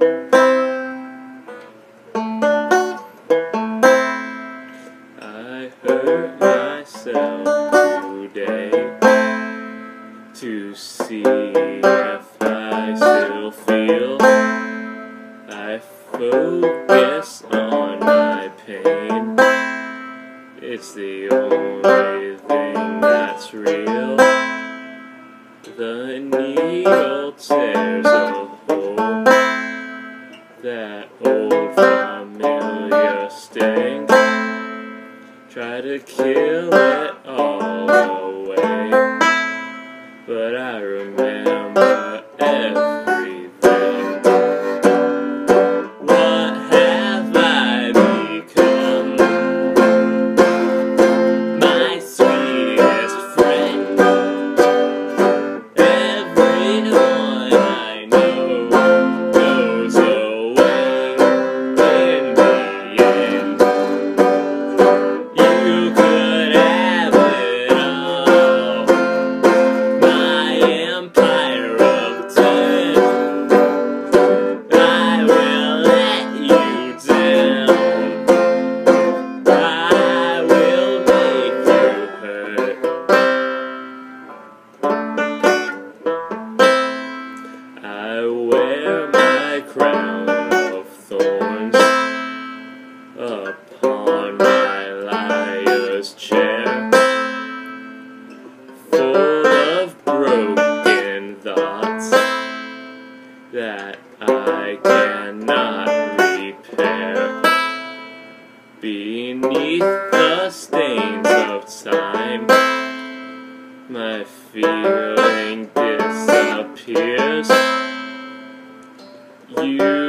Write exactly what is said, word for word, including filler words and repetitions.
I hurt myself today to see if I still feel. I focus on my pain. It's the only thing that's real. The needle tears a hole, that old familiar sting. Try to kill it all away, but I remember everything. What have I become? My sweetest friend. Everyone I know goes away in the end. You could have it all, my empire of death. I will let you down. I will make you hurt. I wear my crown of thorns upon my liar's chair, full of broken thoughts that I cannot repair. Beneath the stains of time, my feeling disappears. You